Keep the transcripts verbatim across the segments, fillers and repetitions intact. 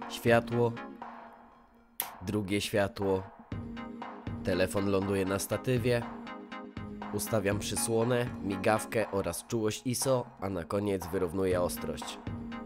Światło. Drugie światło. Telefon ląduje na statywie. Ustawiam przysłonę, migawkę oraz czułość I S O, a na koniec wyrównuję ostrość.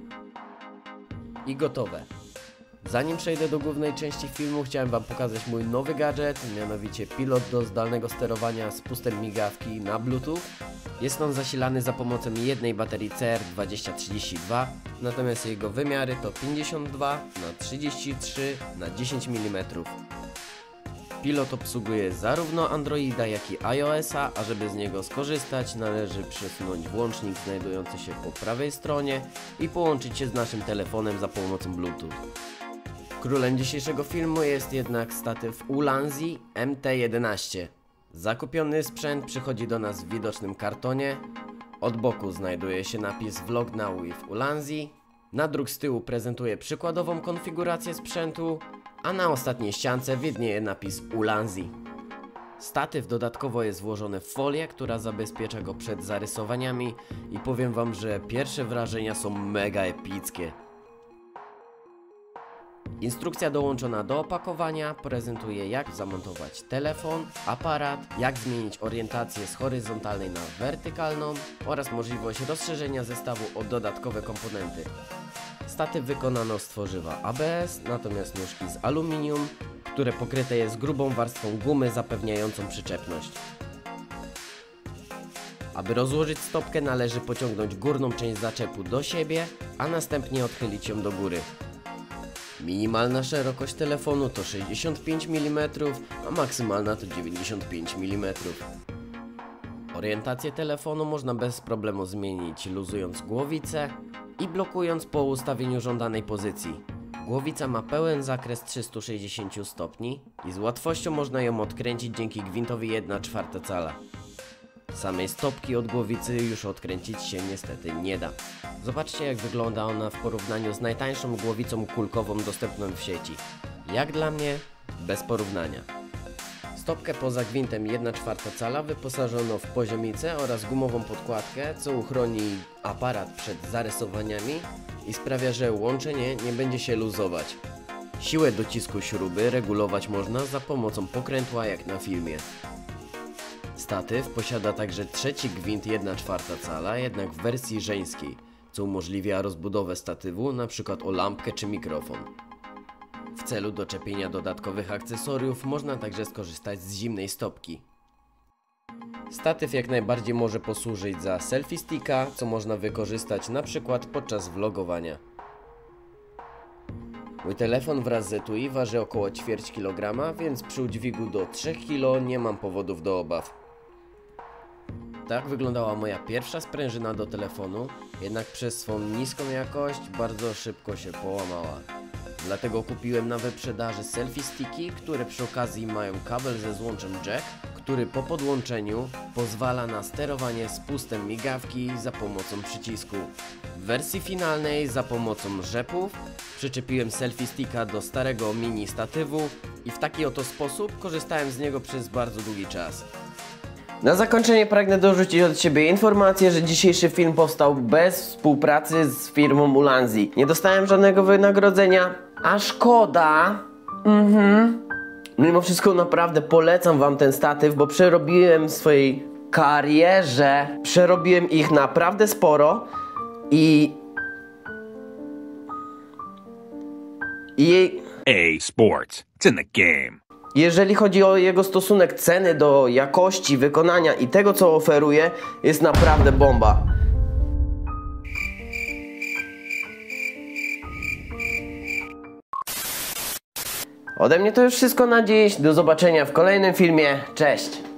I gotowe. Zanim przejdę do głównej części filmu, chciałem wam pokazać mój nowy gadżet, mianowicie pilot do zdalnego sterowania spustem migawki na Bluetooth. Jest on zasilany za pomocą jednej baterii C R dwadzieścia trzydzieści dwa, natomiast jego wymiary to pięćdziesiąt dwa na trzydzieści trzy na dziesięć milimetrów. Pilot obsługuje zarówno Androida, jak i iOS-a, a żeby z niego skorzystać, należy przesunąć włącznik znajdujący się po prawej stronie i połączyć się z naszym telefonem za pomocą Bluetooth. Królem dzisiejszego filmu jest jednak statyw Ulanzi M T jedenaście. Zakupiony sprzęt przychodzi do nas w widocznym kartonie. Od boku znajduje się napis Vlog Now with Ulanzi. Nadruk z tyłu prezentuje przykładową konfigurację sprzętu, a na ostatniej ściance widnieje napis Ulanzi. Statyw dodatkowo jest włożony w folię, która zabezpiecza go przed zarysowaniami i powiem wam, że pierwsze wrażenia są mega epickie. Instrukcja dołączona do opakowania prezentuje, jak zamontować telefon, aparat, jak zmienić orientację z horyzontalnej na wertykalną oraz możliwość rozszerzenia zestawu o dodatkowe komponenty. Statyw wykonano z tworzywa A B S, natomiast nóżki z aluminium, które pokryte jest grubą warstwą gumy zapewniającą przyczepność. Aby rozłożyć stopkę, należy pociągnąć górną część zaczepu do siebie, a następnie odchylić ją do góry. Minimalna szerokość telefonu to sześćdziesiąt pięć milimetrów, a maksymalna to dziewięćdziesiąt pięć milimetrów. Orientację telefonu można bez problemu zmienić, luzując głowicę i blokując po ustawieniu żądanej pozycji. Głowica ma pełen zakres trzystu sześćdziesiąt stopni i z łatwością można ją odkręcić dzięki gwintowi jedna czwarta cala. Samej stopki od głowicy już odkręcić się niestety nie da. Zobaczcie, jak wygląda ona w porównaniu z najtańszą głowicą kulkową dostępną w sieci. Jak dla mnie, bez porównania. Stopkę poza gwintem jedna czwarta cala wyposażono w poziomicę oraz gumową podkładkę, co uchroni aparat przed zarysowaniami i sprawia, że łączenie nie będzie się luzować. Siłę docisku śruby regulować można za pomocą pokrętła, jak na filmie. Statyw posiada także trzeci gwint jedna czwarta cala, jednak w wersji żeńskiej, co umożliwia rozbudowę statywu, np. o lampkę czy mikrofon. W celu doczepienia dodatkowych akcesoriów można także skorzystać z zimnej stopki. Statyw jak najbardziej może posłużyć za selfie sticka, co można wykorzystać np. podczas vlogowania. Mój telefon wraz z etui waży około ćwierć kilograma, więc przy udźwigu do trzech kilogramów nie mam powodów do obaw. Tak wyglądała moja pierwsza sprężyna do telefonu, jednak przez swą niską jakość bardzo szybko się połamała. Dlatego kupiłem na wyprzedaży selfie sticki, które przy okazji mają kabel ze złączem jack, który po podłączeniu pozwala na sterowanie spustem migawki za pomocą przycisku. W wersji finalnej za pomocą rzepów przyczepiłem selfie sticka do starego mini statywu i w taki oto sposób korzystałem z niego przez bardzo długi czas. Na zakończenie pragnę dorzucić od siebie informację, że dzisiejszy film powstał bez współpracy z firmą Ulanzi. Nie dostałem żadnego wynagrodzenia, a szkoda. Mhm. Mimo wszystko naprawdę polecam wam ten statyw, bo przerobiłem w swojej karierze, przerobiłem ich naprawdę sporo i... I... E A Sports. It's in the game. Jeżeli chodzi o jego stosunek ceny do jakości, wykonania i tego, co oferuje, jest naprawdę bomba. Ode mnie to już wszystko na dziś. Do zobaczenia w kolejnym filmie. Cześć!